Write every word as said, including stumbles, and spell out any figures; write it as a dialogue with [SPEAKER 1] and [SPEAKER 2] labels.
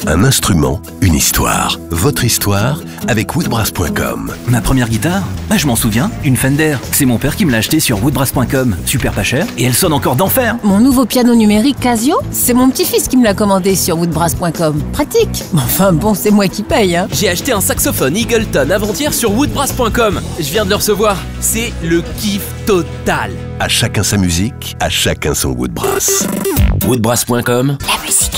[SPEAKER 1] Un instrument, une histoire. Votre histoire avec woodbrass point com.
[SPEAKER 2] Ma première guitare, bah, je m'en souviens, une Fender. C'est mon père qui me l'a achetée sur woodbrass point com. Super pas cher et elle sonne encore d'enfer.
[SPEAKER 3] Mon nouveau piano numérique Casio, c'est mon petit-fils qui me l'a commandé sur woodbrass point com. Pratique. Enfin bon, c'est moi qui paye, hein.
[SPEAKER 4] J'ai acheté un saxophone Eagleton avant-hier sur woodbrass point com. Je viens de le recevoir. C'est le kiff total.
[SPEAKER 1] À chacun sa musique, à chacun son Woodbrass.
[SPEAKER 4] woodbrass point com.
[SPEAKER 3] La musique.